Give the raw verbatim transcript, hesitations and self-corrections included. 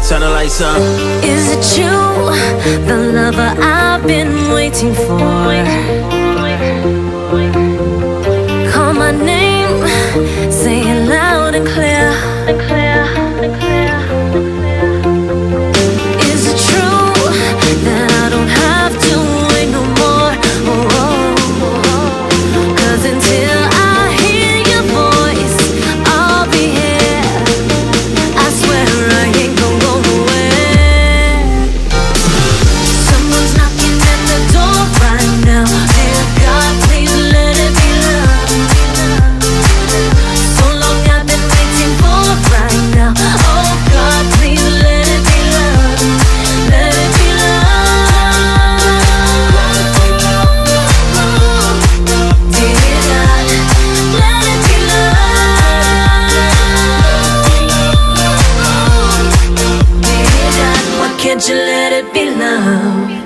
Turn the lights up. Is it you, the lover I've been waiting for? Call my name, say it loud and clear. Is it true that I don't have to wait no more? Oh, oh, oh. 'Cause until I hear your voice, I'll be here. I swear I ain't gonna go nowhere. Someone's knocking at the door right now. Dear God, please let it be love. So long I've been waiting for right now. Oh God, please let it be love. Let it be love. Dear God, let it be love. Dear God, why can't you let it be love?